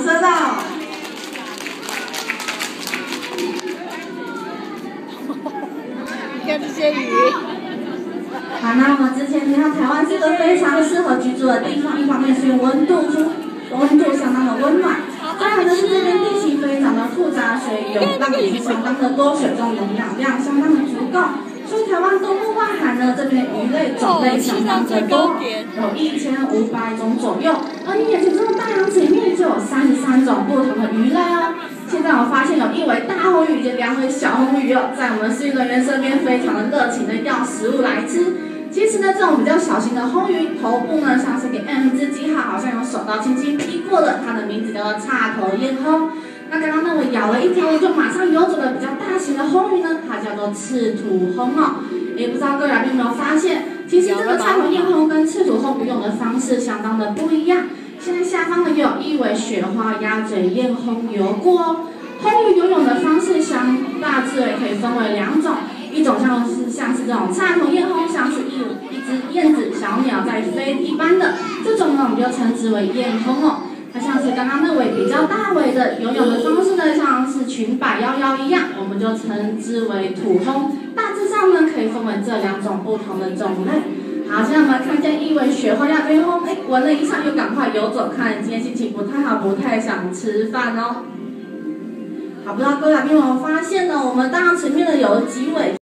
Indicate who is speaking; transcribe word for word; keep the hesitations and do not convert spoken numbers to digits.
Speaker 1: 车道。
Speaker 2: 你看这些鱼。
Speaker 1: 好，那我们之前提到台湾是个非常适合居住的地方，一方面是因为温度温度相当的温暖，再来就是这边地形非常的复杂，所以有让雨相当的多，水中溶氧量相当的足够。所以台湾东部外海呢，这边鱼类种类相当的多，有一千五百种左右。而你眼前这个大洋子里面就有三十三种不同的鱼类哦。现在我发现有一尾大红鱼以及两尾小红鱼哦，在我们饲育人员身边非常的热情的要食物来吃。其实呢，这种比较小型的红鱼，头部呢像是给 M 字记号，好像用手刀轻轻劈过的，它的名字叫做叉头燕红。那刚刚那位咬了一条鱼就马上游走的比较大型的红鱼呢，它叫做赤土红哦。也不知道各位来宾有没有发现，其实这个叉头燕红跟赤土红游泳的方式相当的不一样。现在下方呢也有一尾雪花鸭嘴燕红游过哦。红鱼游泳的方式相大致也可以分为两种，一种像是像是这种叉头燕红，像是一一只燕子小鸟在飞一般的，这种呢我们就称之为燕红哦。它像是刚刚那尾比较大尾的游泳的方式呢，像是裙摆腰腰一样，我们就称之为土红。大致上呢可以分为这两种不同的种类。好，现在我们看见一尾雪花鸭嘴红，哎，闻了一下又赶快游走，看今天心情不太好，不太想吃饭哦。好，不知道各位来宾有没有发现呢？我们大洋池里面的有几尾